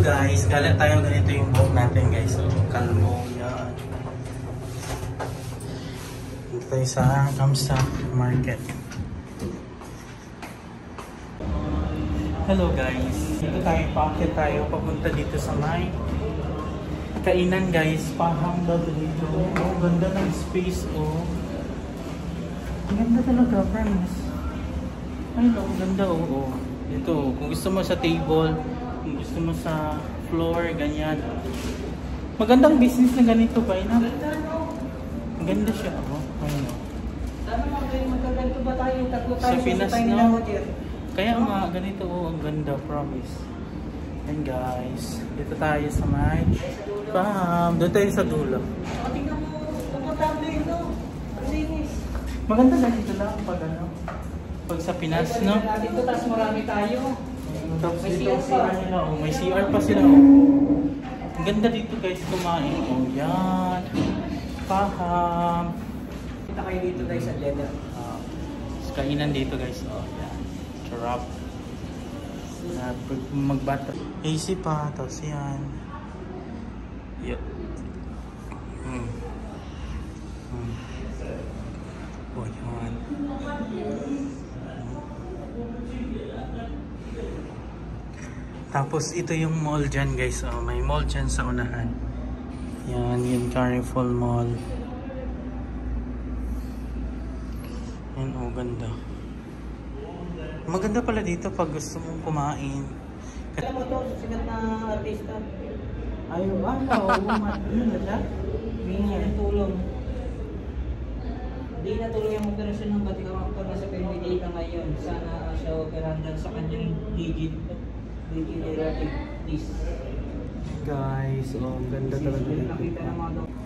guys, galat tayo ganito yung buhok natin guys. So, kalmo yan. Dito tayo sa Kamsa Market. Hello guys, dito tayo, paakit tayo papunta dito sa may kainan guys. Pahang daw dito. Oh, ganda ng space oh. Ganda talaga friends. Ay no, ganda oh. Ito, kung gusto mo sa table, kung gusto mo sa floor, ganyan. Magandang business na ganito ba? Ang ganda siya. Oh. Ayun, oh. Sana magkaganto ba tayo? Tatlo tayo Sa Pinas, tayo no? na Kaya nga, ganito oh. Ang ganda, promise. And guys, dito tayo sa may farm. Doon tayo sa dulo. Tingnan mo, komportable ito. Malinis. Maganda na dito lang pag ano. Pag sa Pinas, no? Dito, tapos marami tayo. Tapos May dito, CR pa. nila, oh. May CR pa sila. Oh. Ang ganda dito guys, kumain. Oh, yan. Paham. Kita kayo dito guys sa leather. Kainan dito guys. Oh, yan. Charap. Magbata. AC pa. Tapos yan. Yep. Oh, yan. Tapos ito yung mall dyan guys. Oh, may mall dyan sa unahan. Yan, yung Carrefour Mall. Yan, oh, ganda. Maganda pala dito pag gusto mong kumain. Alam mo to, sikat na artista. Ayaw ba? Oo, ano na siya? Hingi ng tulong. Di na tuloy ang operasyon ng batikang aktor na sa Pilipinas ngayon. Sana siya operahan sa kanyang degenerative disc. Guys, oh, ang ganda talaga. Nakita ng mga